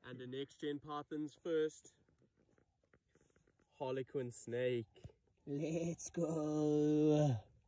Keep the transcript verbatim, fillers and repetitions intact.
And the next gen python's first Harlequin snake. Let's go.